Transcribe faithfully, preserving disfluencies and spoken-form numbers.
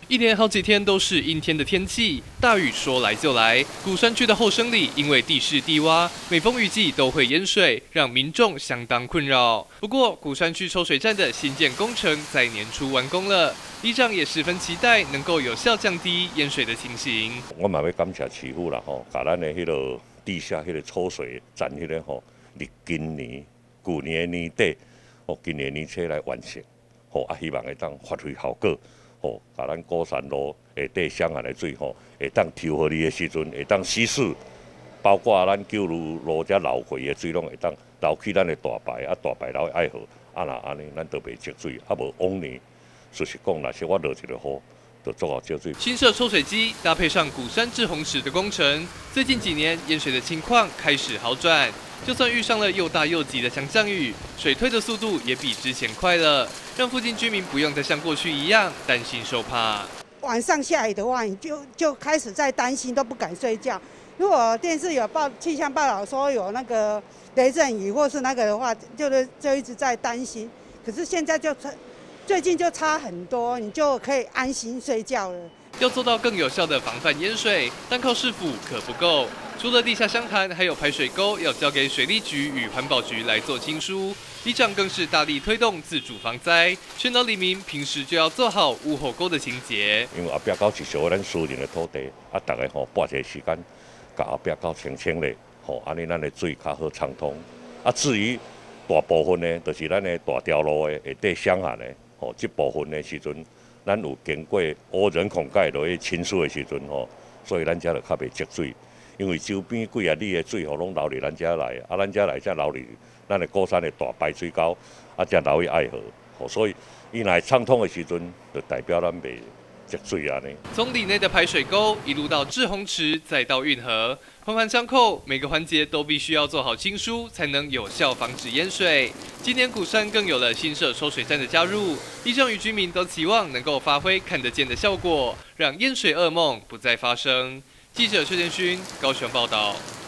一连好几天都是阴天的天气，大雨说来就来。鼓山区的后生里因为地势低洼，每逢雨季都会淹水，让民众相当困扰。不过，鼓山区抽水站的新建工程在年初完工了，里长也十分期待能够有效降低淹水的情形。 我嘛要感谢市府啦吼，把咱的迄个地下迄个抽水站迄个吼，伫今年旧年年底，哦，今年年初来完成，吼啊，希望会当发挥效果。 吼，把咱鼓山路下底上岸的水吼，会当抽互你的时阵，会当稀释，包括咱九如路遮流回的水拢会当流去咱的大排，啊大排流的爱河，啊那安尼咱就袂积水，啊无往年，实是讲，若是我落一个雨，就做好积水。 新设抽水机搭配上鼓山滞洪池的工程，最近几年淹水的情况开始好转。 就算遇上了又大又急的强降雨，水退的速度也比之前快了，让附近居民不用再像过去一样担心受怕。 晚上下雨的话，你就就开始在担心，都不敢睡觉。如果电视有报气象报道说有那个雷阵雨或是那个的话，就是就一直在担心。可是现在就最近就差很多，你就可以安心睡觉了。 要做到更有效的防范淹水，单靠市府可不够。除了地下箱涵，还有排水沟要交给水利局与环保局来做清疏。里长更是大力推动自主防灾，劝导里民平时就要做好屋后沟的清洁。 因为后壁沟是属于咱私人的土地，啊，大家吼拨一个时间，甲后壁沟清清咧，吼，安尼咱的水较好畅通。啊，至于大部分呢，就是咱的大条路的下底箱涵的，吼，这部分的时阵。 咱有经过无人孔盖落去清疏的时阵吼，所以咱遮就较袂积水，因为周边几啊里的水吼拢流入咱遮来，啊，咱遮来则流入咱的鼓山的大排水沟，啊，则流去爱河，吼，所以伊若畅通的时阵，就代表咱袂积水安尼。 从里内的排水沟一路到滞洪池，再到运河，环环相扣，每个环节都必须要做好清疏，才能有效防止淹水。今年鼓山更有了新设抽水站的加入，里长与居民都期望能够发挥看得见的效果，让淹水噩梦不再发生。记者邱建勋高雄报道。